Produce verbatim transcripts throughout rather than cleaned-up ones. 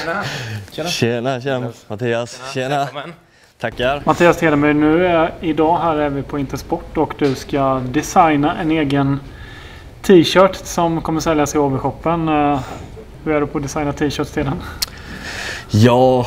Tjena. Tjena, tjena. Mattias. Tjena. Tjena. Tackar. Mattias Telemyr, nu är idag här är vi på Intersport och du ska designa en egen t-shirt som kommer säljas i O B-shoppen. Hur är du på att designa t-shirts till den? Ja,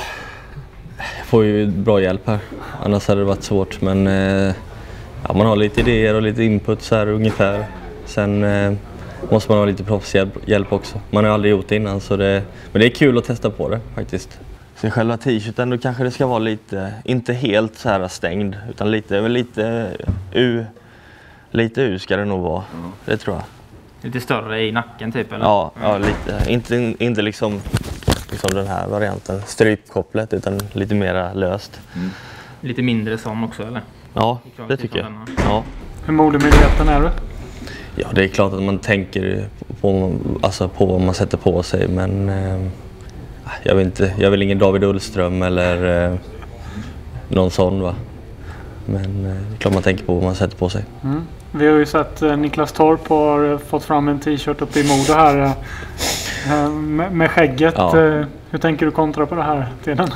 jag får ju bra hjälp här. Annars hade det varit svårt. Men ja, man har lite idéer och lite input så här ungefär. Sen eh, måste man ha lite proffshjälp också. Man har aldrig gjort det innan. Så det, men det är kul att testa på det faktiskt. Så själva t-shirten då kanske det ska vara lite, inte helt så här stängd. Utan lite, lite U. Lite U ska det nog vara. Mm. Det tror jag. Lite större i nacken typ eller? Ja, ja lite. Inte, inte liksom, liksom den här varianten, strypkopplet, utan lite mer löst. Mm. Lite mindre som också eller? Ja, det tycker jag. Ja. Hur modemedveten är du? Ja, det är klart att man tänker på, alltså på vad man sätter på sig, men eh, jag vill inte, jag vill ingen David Ullström eller eh, någon sån va. Men eh, det är klart man tänker på vad man sätter på sig. Mm. Vi har ju sett eh, Niklas Torp har fått fram en t-shirt uppe i Modo här eh, med, med skägget. Ja. Eh, hur tänker du kontra på det här tiden?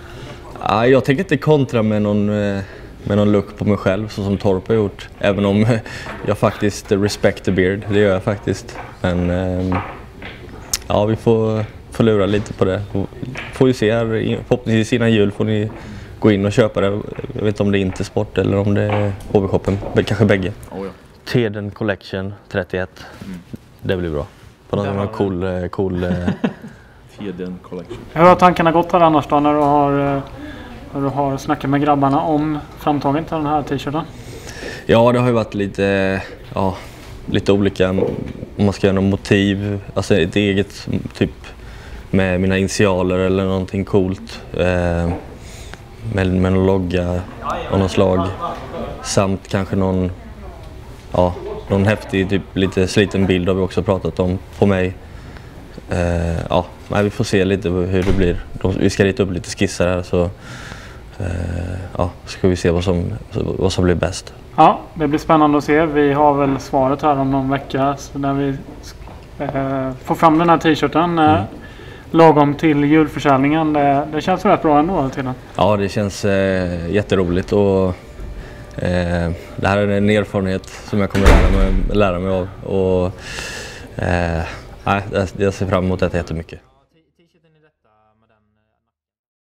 Ja, jag tänker inte kontra med någon, eh, med någon look på mig själv så som Torp har gjort. Även om eh, jag faktiskt respect the beard, det gör jag faktiskt. Men eh, ja, vi får, får lura lite på det. Får ju se här, förhoppningsvis innan jul får ni gå in och köpa det. Jag vet inte om det är Intersport eller om det är O B-shoppen. Kanske bägge. Oh, ja. Teden Collection trettioett. Mm. Det blir bra. På någon var... cool... cool Teden Collection. Hur har tankarna gått här annars då när du har, när du har snackat med grabbarna om framtagandet av den här t-shirten? Ja, det har ju varit lite, ja, lite olika. Om man ska göra någon motiv. Alltså ett eget typ med mina initialer eller någonting coolt. Eh, Med, med någon logga av någon slag samt kanske någon, ja, någon häftig, typ lite sliten bild har vi också pratat om på mig. Eh, ja, nej, vi får se lite hur det blir. Vi ska rita upp lite skisser här så eh, ja, ska vi se vad som, vad som blir bäst. Ja, det blir spännande att se. Vi har väl svaret här om någon vecka så när vi eh, får fram den här t-shirten. Eh, mm. Lagom till julförsäljningen, det, det känns rätt bra ändå till den. Ja, det känns eh, jätteroligt och eh, det här är en erfarenhet som jag kommer lära mig, lära mig av och eh, jag ser fram emot det jättemycket.